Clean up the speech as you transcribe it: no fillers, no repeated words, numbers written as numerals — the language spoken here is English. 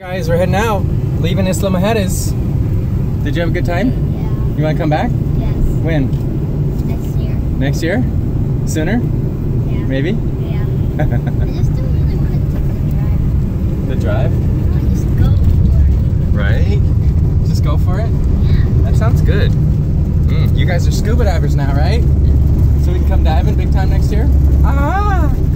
Guys, we're heading out, leaving Isla Mujeres. Did you have a good time? Yeah. You want to come back? Yes. When? Next year. Next year? Sooner? Yeah. Maybe? Yeah. I just don't really want to take the drive. The drive? I want to just go for it. Right? Just go for it? Yeah. That sounds good. You guys are scuba divers now, right? So we can come diving big time next year? Ah!